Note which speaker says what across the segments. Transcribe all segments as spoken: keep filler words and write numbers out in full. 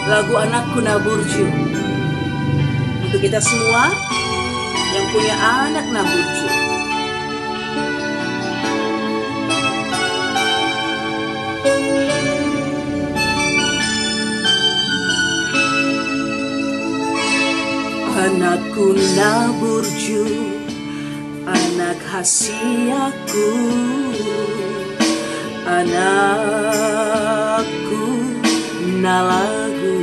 Speaker 1: lagu Anakku Naburju untuk kita semua yang punya anak Naburju. Anakku Naburju, anak hasiaku, anakku nalagu,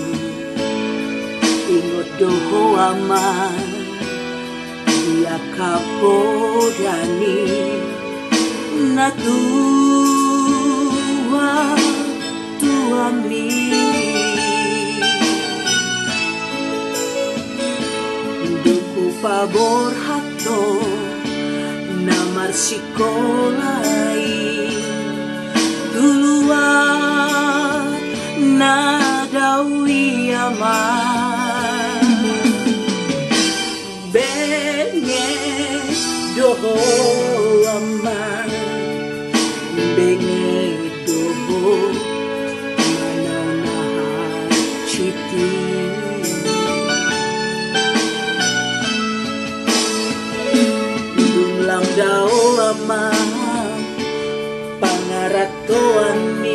Speaker 1: ingot doho aman dia kapodani natua tuami duku pabor hato namar sikolai duluan nadawi aman benye doho aman benye doho mananahan citi dumlang dao aman pangaratoan ni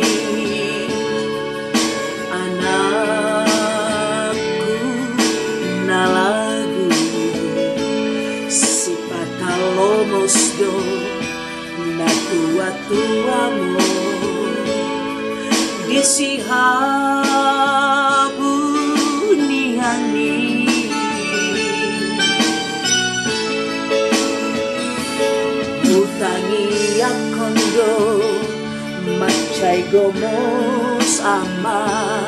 Speaker 1: anakku nalagu si patalomosdo na tua-tuamo disihabu nihani utangi akondo macai gomos ama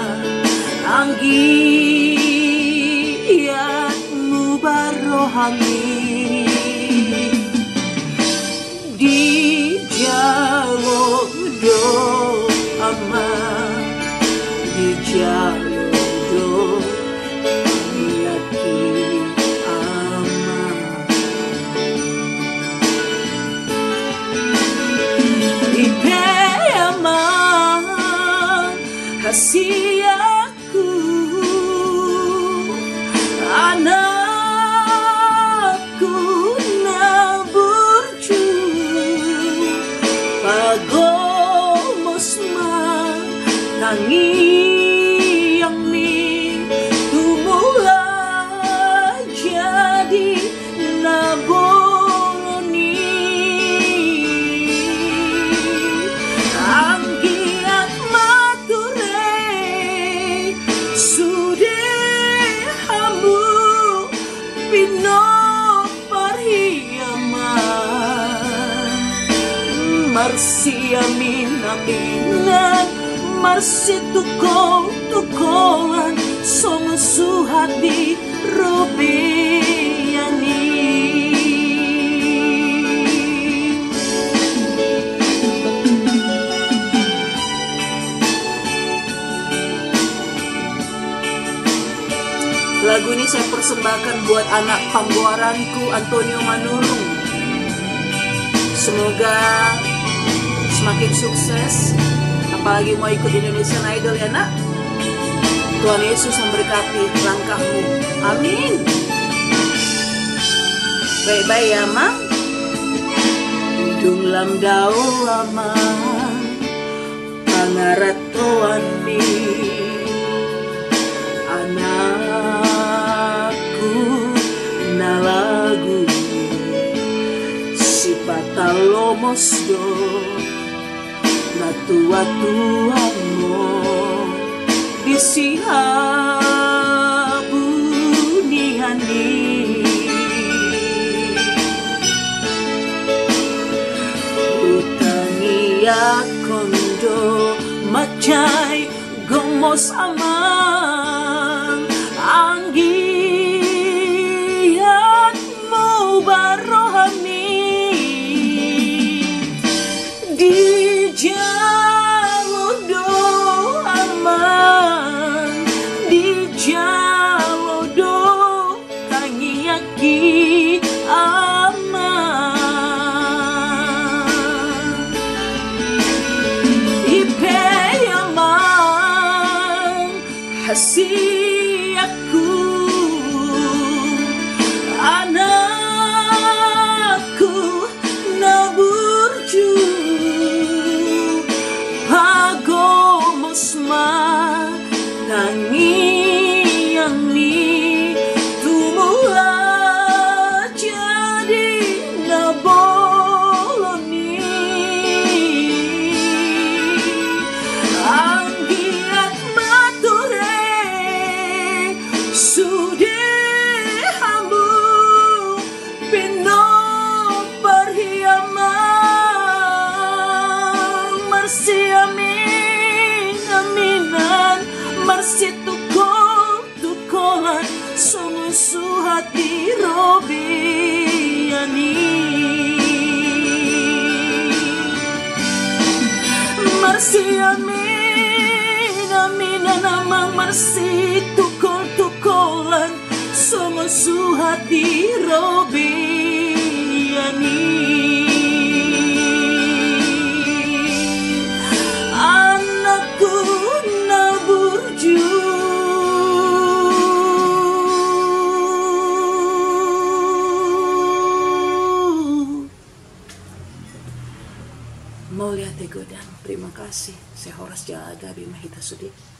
Speaker 1: anggiatmu barohami di jalo do ama di jalo do yaki ama ipe ama hasiaku anakku Naburju pagomosma nangiang mi tumula jadi naboroni anggiat mature sudah hamu pino parhiaman marsi amin aminan marsi tukong tukongan song suhati robiyani lagu ini saya persembahkan buat anak panggoaranku Antonio Manurung. Semoga semakin sukses, apalagi mau ikut Indonesian Idol ya nak. Tuhan Yesus memberkati langkahmu. Amin. Baik-baik ya mak. Dung lam dao lama pangaratoan di anakku nalagu si patalomosdo na tua-tuamo disihabu nihani utangi akondo macai gomos aman anggiatmu barohami di jalodo aman di jalodo tangiyaki aman ipe aman kasih aku, anakku na burju pagomosma tangi yang ni tumula jadi na boloni anggiat mature sudah hambu pino perhiaman mersi amin aminan mersi tukol tukolan sungguh suhati robiani mersi amin aminan amang mersi tukol tukolan sungguh suhati robiani anakku na burju Mulia Tegodang, terima kasih. Saya Horas Jaga Bima Hita Sudi.